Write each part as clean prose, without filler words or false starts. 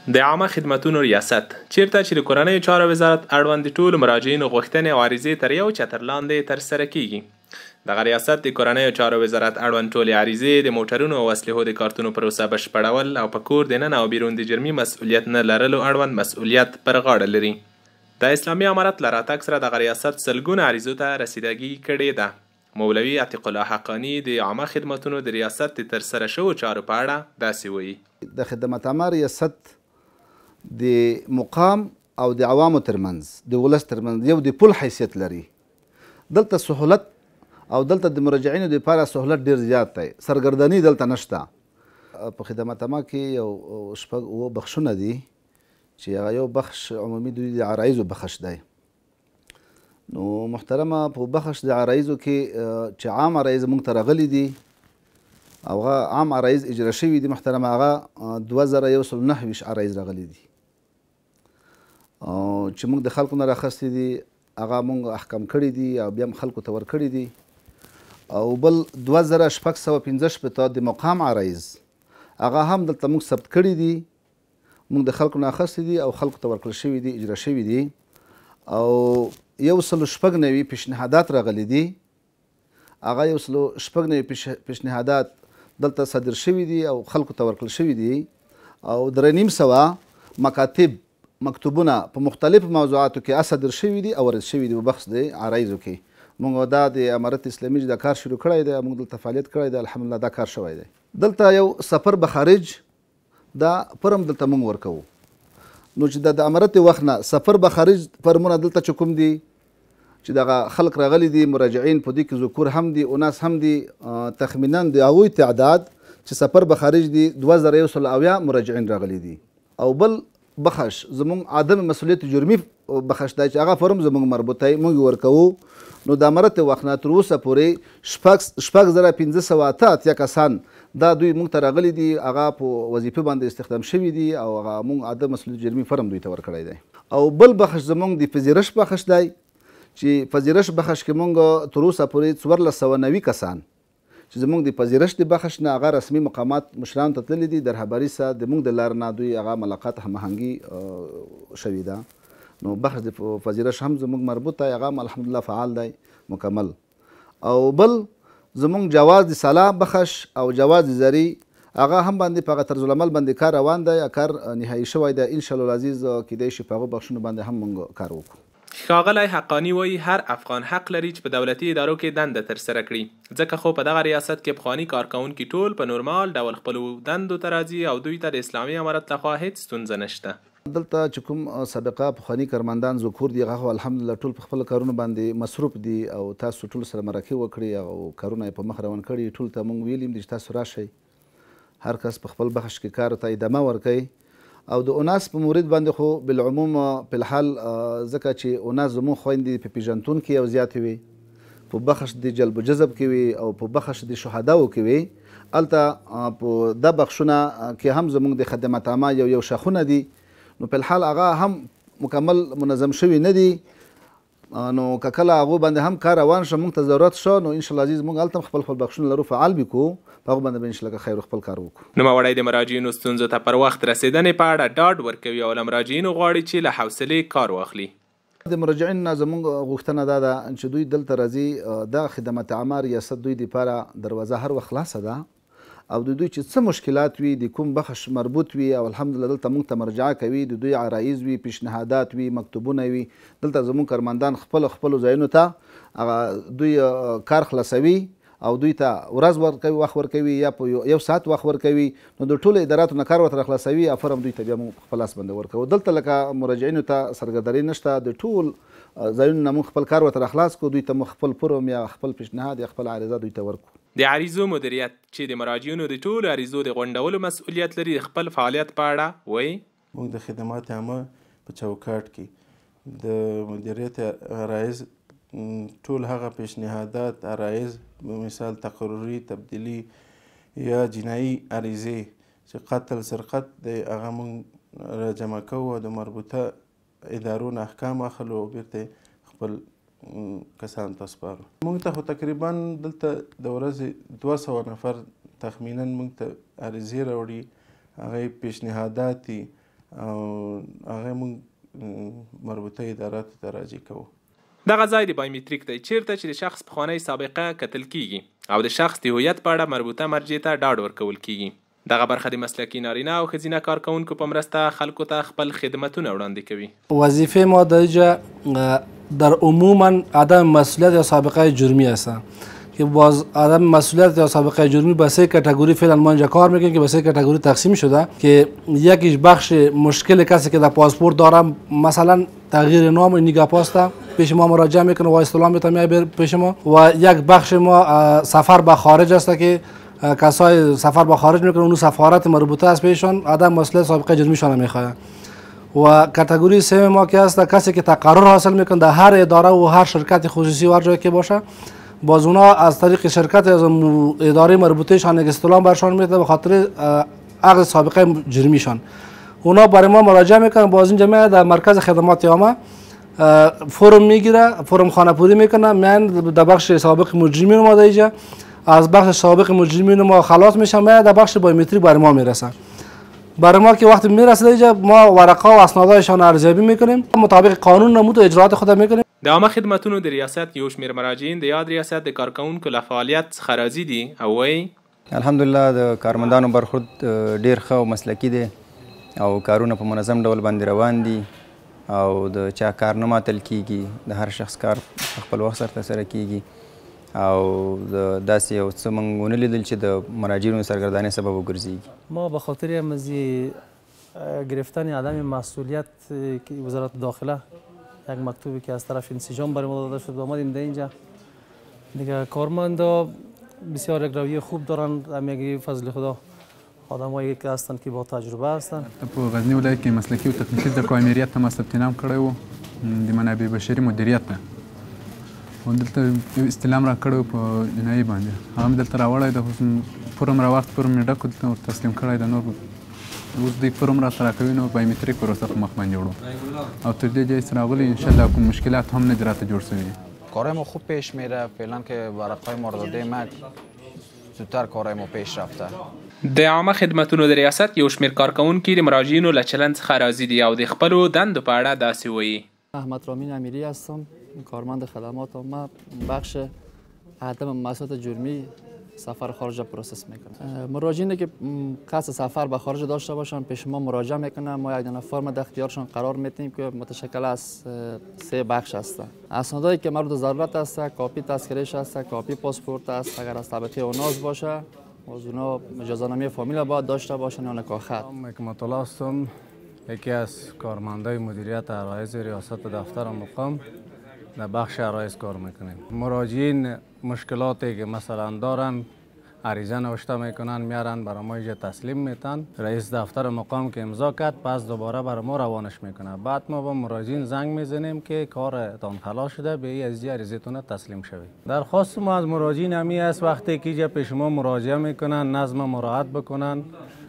د عامه خدمتونو ریاست چیرته چې د کورنیو چارو وزارت اړوند د ټولو مراجعینو غوښتنې او عریضې تر یو چتر لاندې ترسره کیږي. دغه ریاست د کورنیو چارو وزارت اړوند ټولې عریضې د موټرونو او اسلحو د کارتونو پروسه بشپړول او په کور دننه او بیرون د جرمي مسؤلیت نه لرلو اړوند مسؤلیت پر غاړه لري. د اسلامي امارت له راتګ سره دغه ریاست سلګونه عریضو ته رسیدګي کړې ده. مولوي عتیق الله حقانی د عامه خدمتونو د ریاست د ترسره شوو چارو په اړه داسې وایي. د خدمت عامه ریاست د مقام او د عوامو ترمنځ د ولس ترمنځ یو د پل حیثیت لري. دلته سهولت او دلته د مراجعینو دپاره سهولت ډیر زیات دی. سرګردني دلته نشته. په خدمت عامه کې یو شپږ اووه بخشونه دي چې هغه یو بخش عمومي د عرایضو بخش دی. نو محترمه په بخش د عرایضو کې چې عام عرایض موږ ته راغلي دي او هغه عام عرایض اجرا شوي دي محترمه هغه 2129 عرایض راغلي دي. چې موږ د خلکو نه راخستې دي هغه موږ احکام کړي دي او بیا هم خلکو ته ورکړي دي. او بل 2615 د مقام عرایض هغه هم دلته موږ ثبت کړي دي. موږ د خلکو نه اخستې دي او خلکو ته ورکړل شوي دي، اجرا شوي دي. او 196 پیشنهادات راغلي دي. هغه 196 پیشنهادات دلته صادر شوي دي او خلکو ته ورکړل شوي دي. او 3.5 مکاتب مکتوبونه په مختلفو موضوعاتو کې صادر شوي دي او ورد شوي دي په بخش د عرایضو کې. موږ دا د امارت اسلامي چې دا کار شروع کړی دی، موږ دلته فعالیت کړی دی، الحمدلله دا کار شوی دی. دلته یو سفر به خارج دا پرم دلته موږ ورکوو. نو چې د امارت وخت نه سفر به خارج پرمونه دلته چې کوم دي چې دغه خلق راغلي دي مراجعین په دې کې ذکور هم دي اناس هم دي، تخمینا د هغوی تعداد چې سفر به خارج دي 2170 مراجعین راغلي دي. او بل بخش زمونږ عدم مسؤلیت جرمي بخش دی چې هغه فرم زمونږ مربوط دی، موږ ورکوو. نو د امارت وخت نه تر اوسه پورې 6588 کسان دا دوی موږ ته راغلي دي، هغه په وظیفه باندې استخدام شوي دي او هغه موږ عدم مسؤلیت جرمي فرم دوی ته ورکړی دی. او بل بخش زمونږ د پذیرش بخش دی چې پذیرش بخش کې موږ تر اوسه پورې 1490 کسان چې زمونږ د پذیرش د بخش نه هغه رسمي مقامات مشرانو ته تللي دي، در رهبري سره د موږ د لارې نه دوی هغه ملاقات هماهنګي شوې ده. نو بخش د پذیرش هم زمونږ مربوط دی، هغه هم الحمدلله فعال دی مکمل. او بل زمونږ جواز د سلا بخش او جواز د زري هغه هم باندې په هغه طرز العمل باندې کار روان دی، کار نهایي شوی دی. انشاءالله العزیز کیدای شي په هغو بخشونو باندې هم موږ کار وکړو. ښاغلی حقانی وایي هر افغان حق لري چې په دولتي ادارو کې دنده ترسره کړي، ځکه خو په دغه ریاست کې پخواني کارکوونکي ټول په نورمال ډول خپلو دندو ته راځي او دوی ته د اسلامي امارت لخوا هیڅ ستونزه نشته. دلته چې کوم سابقه پخواني کارمندان ذکور دي هغه الحمدلله ټول په خپلو کارونو باندې مصروف دي او تاسو ټول سره مرکې وکړي او کارونه یې په مخ روان کړي. ټول ته موږ ویلي دي چې تاسو راشئ، هر کس په خپل بخش کې کار ته ادامه ورکوي. او د اناس په مورد باندې خو بالعموم په الحال ځکه چې اناس زموږ خویندې په پیژنتون کې یو زیاتې وي، په بخش د جلب و جذب کې وي او په بخش د شهداو کې وي. هلته په دا بخشونه کې هم زموږ د خدمت عامه یو شاخونه دي. نو په الحال هغه هم مکمل منظم شوي نه دي. نو که کله هغو باندې هم کار روان شه موږ ته ضرورت شه نو انشاءالله عزیز موږ هلته خپل بخشونه لرو فعال بکو، په هغو باندې به انشاءالله خیر خپل کار وکړو. نوموړی د مراجعینو ستونزو ته پر وخت رسېدنې په اړه ډاډ ورکوي او له مراجعینو غواړي چې له حوصلې کار واخلي. د مراجعینو نه زموږ غوښتنه دا ده چې دوی دلته راځي، دا خدمت عامه ریاست دوی دپاره دروازه هر وخت خلاصه ده او د دوی چې څه مشکلات وي د کوم بخش مربوط وي او الحمدلله دلته موږ ته مرجعه کوي، د دوی عرایض وي، پیشنهادات وي، مکتوبونه وي، دلته زموږ کارمندان خپلو ځایونو ته هغه دوی کار خلاصوي او دوی ته ورځ ورکوي، وخت ورکوي یا په یو ساعت وخت ورکوي. نو د ټولو اداراتو نه کار ورته خلاصوي او فرم دوی ته بیا موږ خپل لاس باندې ورکوو. دلته لکه مراجعینو ته سرګرداني نشته، د ټول ځایونو نه موږ خپل کار ورته خلاص کړو، دوی ته موږ خپل پرم یا خپل پیشنهاد یا خپل عریضه دوی ته ورکړو. د عریضو مدیریت چې د مراجعینو د ټولو عریضو د غونډولو مسؤلیت لري خپل فعالیت په اړه وایي. موږ د خدمات عامه په چوکاټ کې د مدیریت عرایض ټول هغه پیشنهادات عرایض مثال تقرري، تبدیلي یا جنایي عریضې چې قتل سرقت دی هغه موږ راجمع کوو او د مربوطه ادارو نه احکام اخلو او بیرته خپل کسان ته سپارو. موږ ته خو تقریبا دلته د ورځې 200 نفر تخمینا موږ ته عریضې راوړي، هغه پیشنهادات دي، او هغه موږ مربوطه ادارات ته راجع کوو. دغه ځای د بایومتریک دی چیرته چې د شخص پخوانۍ سابقه کتل کیږي او د شخص د هویت په اړه مربوطه مرجع ته ډاډ ورکول کیږي. دغه برخه د مسلکي نارینه او ښځینه کارکوونکو په مرسته خلکو ته خپل خدمتونه وړاندې کوي. وظیفه ما در عموما عدم مسئولیت یا سابقه جرمی است که باز عدم مسئولیت یا سابقه جرمی به سه کاتگوری فعلا ما اینجا کار میکنیم که به سه کاتگوری تقسیم شده که یکیش بخش مشکل کسی که در پاسپورت داره مثلا تغییر نام نیگا پاستا پیش ما مراجعه میکنه و استلام میتونه پیش ما و یک بخش ما سفر به خارج است که کسای سفر به خارج میکنه اون سفارت مربوطه است پیشون عدم مسئولیت سابقه جرمیشان میخواد. و کاتگوری سوم ما که است کسی که تقرر حاصل میکنه در هر اداره و هر شرکت خصوصی و هر جایی که باشه باز اونا از طریق شرکت از اداره مربوطهشان یک استلام برشان میده به خاطر عقد سابقه جرمیشان. اونا برای ما مراجعه میکنن باز این جمعه در مرکز خدمات عامه فرم میگیره فرم خانه پوری میکنه من در بخش سابق مجرمین ما اینجا از بخش سابق مجرمین ما خلاص میشم من در بخش بایومتری برای ما میرسه. برای ما که وقتی میرسه اینجا ما ورقه و اسنادایشان ارزیابی میکنیم مطابق قانون نمود و اجرات خود میکنیم. د عامه خدمتونو د ریاست یو شمېر مراجعین د یاد ریاست د کارکوونکو له فعالیت څخه راضي دي او وایي الحمدلله د کارمندانو برخورد ډیر ښه او مسلکي دی او کارونه په منظم ډول باندې روان دي او د چا کار نه ماتل کیږي د هر شخص کار خپل وخت سره ترسره کیږي او داسې یو څه موږ ونه لیدل چې د مراجعینو سرګردانۍ سبب وګرځېږي. ما به خاطر امروزی گرفتن عدم مسئولیت که وزارت داخله یک مکتوبی که از طرف انسجام برای ما داده شد آمدیم در اینجا دیگه کارمندا بسیار یک رویه خوب دارن همیگی فضل خدا آدمایی که هستن که با تجربه هستن. په غزنی ولایت کې مسلکي او تخنیکي زده کړو امریت ته ما ثبت نام کړی و د منابع بشري مدیریت ته او دلته استلام را کړی په جنایي باندې هغه مې دلته راوړی د فورم راواخت فورم مې ډک دلته تسلیم کړی د نور اوس دوی فورم راته راکوي نو بایومتریک پروسه په مخ باندې وړو او تر دې ځایه چې راغلي انشاءالله کوم مشکلات هم نه دي راته جوړ شوي. کارهای ما خوب پیش میره فعلا که ورقهای ما رو داده ما زودتر کارهای ما پیش رفته. د عامه خدمتونو د ریاست یو شمېر کارکوونکي د مراجعینو له چلند څخه راضي دي او د خپلو دندو په اړه داسې وایي. احمد رامین امیری هستم کارمند خدمات عامه بخش عدم مسئولیت جرمی سفر خارج پروسس میکنه. مراجعینی که قصد سفر به خارج داشته باشن پیش ما مراجعه میکنن ما یک دونه فرم در اختیارشان قرار میدیم که متشکل از 3 بخش هستند. اسنادایی که مورد ضرورت است کاپی تذکره‌اش است کاپی پاسپورت است اگر از طبقه اوناز باشه از اونا اجازه‌نامه فامیل باید داشته باشن یا نکاح خط. حکمت الله هستم یکی از کارمندای مدیریت عرایض ریاست دفتر مقام در بخش عرایض کار میکنیم. مراجعین مشکلاتی که مثلا دارن عریضه نوشته میکنن میارن برای ما اینجا تسلیم میتن رئیس دفتر مقام که امضا کرد پس دوباره برای ما روانش میکنه بعد ما با مراجعین زنگ میزنیم که کارتان خلاص شده به این از عریضتون تسلیم شوید. درخواست ما از مراجعین همی است وقتی که اینجا پیش ما مراجعه میکنن نظم مراعات بکنن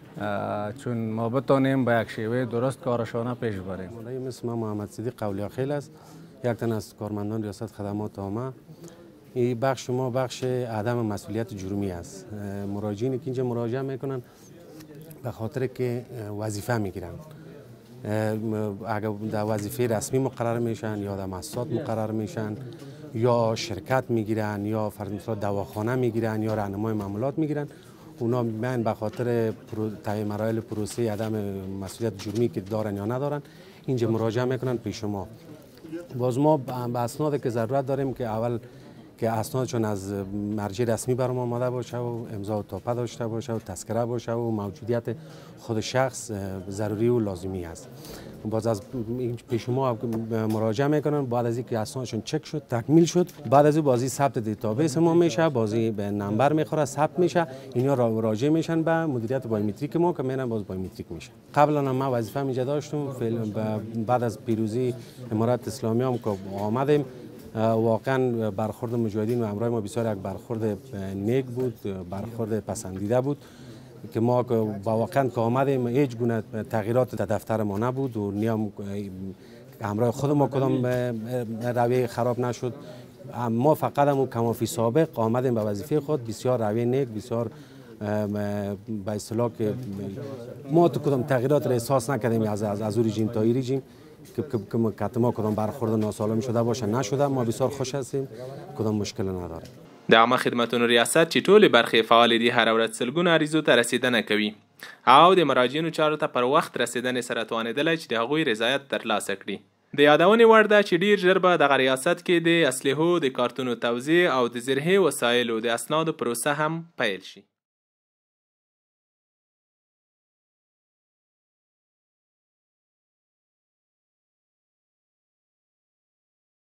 چون ما بتانیم با یک شیوه درست کارشان پیش بریم. مثل ما محمد صدیق قولی خیل است یک تن از کارمندان ریاست خدمات عامه. این بخش ما بخش عدم مسئولیت جرمی است. مراجعینی که اینجا مراجعه میکنن به خاطر که وظیفه میگیرن اگر در وظیفه رسمی مقرر میشن یا در مؤسسات مقرر میشن یا شرکت میگیرن یا فرض مثال دواخانه میگیرن یا راهنمای معاملات میگیرن اونا من به خاطر طی مراحل پروسه عدم مسئولیت جرمی که دارن یا ندارن اینجا مراجعه میکنن پیش ما. باز ما به اسنادی که ضرورت داریم که اول که اسنادشون از مرجع رسمی برام آماده باشه و امضا و تاپه داشته باشه و تذکره باشه و موجودیت خود شخص ضروری و لازمی است. باز از پیش ما مراجعه میکنن بعد از اینکه اسنادشون چک شد تکمیل شد بعد از این بازی ثبت دیتابیس ما میشه بازی به نمبر میخوره ثبت میشه اینا راجع میشن به مدیریت بایومتریک ما که میرن باز بایومتریک میشه. قبلا ما وظیفه اینجا داشتم بعد از پیروزی امارات اسلامی هم که آمدیم واقعا برخورد مجاهدین و همراه ما بسیار یک برخورد نیک بود برخورد پسندیده بود که ما با واقعا که آمدیم هیچ گونه تغییرات در دفتر ما نبود و نیام همراه خود ما کدام رویه خراب نشد ما فقط هم کمافی سابق آمدیم به وظیفه خود بسیار رویه نیک بسیار به اصطلاح که ما تو کدام تغییرات را احساس نکردیم از او رژیم تا این رژیم که ما کدام برخورد ناسالم شده باشه نشده. ما بسیار خوش هستیم، کدام مشکل نداره. د عامه خدمتونو ریاست چې ټولې برخې فعالې دي هره ورځ سلګونه عریضو ته رسیدنه کوي او د مراجعینو چارو ته پر وخت رسیدنې سره توانېدلی چې د هغوی رضایت ترلاسه کړي. د یادونې وړ ده چې ډیر ژر به دغه ریاست کې د اسلحو د کارتونو توزیع او د زرهي وسایلو د اسنادو پروسه هم پیل شي.